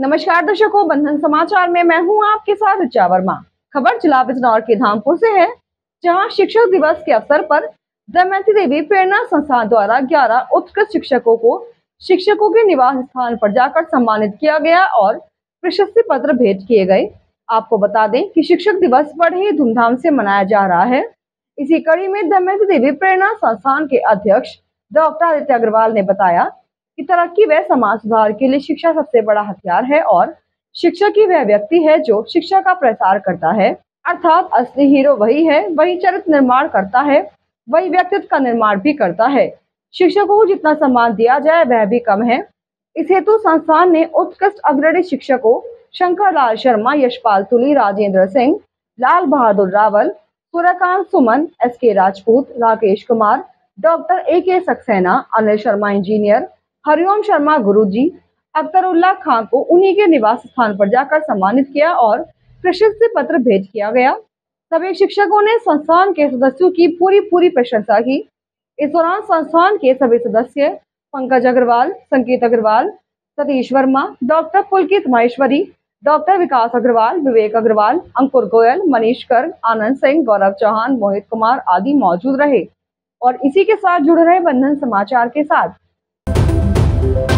नमस्कार दर्शकों, बंधन समाचार में मैं हूं आपके साथ ऋचा वर्मा। खबर जिला बिजनौर के धामपुर से है, जहां शिक्षक दिवस के अवसर पर दमयंती देवी प्रेरणा संस्थान द्वारा 11 उत्कृष्ट शिक्षकों को शिक्षकों के निवास स्थान पर जाकर सम्मानित किया गया और प्रशस्ति पत्र भेंट किए गए। आपको बता दें कि शिक्षक दिवस बड़े ही धूमधाम से मनाया जा रहा है। इसी कड़ी में दमयंती देवी प्रेरणा संस्थान के अध्यक्ष डॉक्टर आदित्य अग्रवाल ने बताया कि तरक्की व समाज सुधार के लिए शिक्षा सबसे बड़ा हथियार है और शिक्षक ही वह व्यक्ति है जो शिक्षा का प्रसार करता है। अर्थात असली हीरो वही है, वही चरित्र निर्माण करता है, वही व्यक्तित्व का निर्माण भी करता है। शिक्षकों को जितना सम्मान दिया जाए वह भी कम है। इस हेतु संस्थान ने उत्कृष्ट अग्रणी शिक्षकों Shankar Lal Sharma, Yashpal Tuli, Rajendra Singh, Lal Bahadur Rawal, Suryakant Suman, SK Rajput, Rakesh Kumar, doctor AK Saxena, Anil Sharma engineer, Hariom Sharma Guruji, Akhtarullah Khan को उन्हीं के निवास स्थान पर जाकर सम्मानित किया और प्रशस्ति पत्र भेंट किया गया। सभी शिक्षकों ने संस्थान के सदस्यों की पूरी प्रशंसा की। इस दौरान संस्थान के सभी सदस्य पंकज अग्रवाल, संकेत अग्रवाल, सतीश वर्मा, डॉक्टर पुलकित महेश्वरी, डॉक्टर विकास अग्रवाल, विवेक अग्रवाल, अंकुर गोयल, मनीष गर्ग, आनंद सिंह, गौरव चौहान, मोहित कुमार आदि मौजूद रहे और इसी के साथ जुड़े रहे बंधन समाचार के साथ।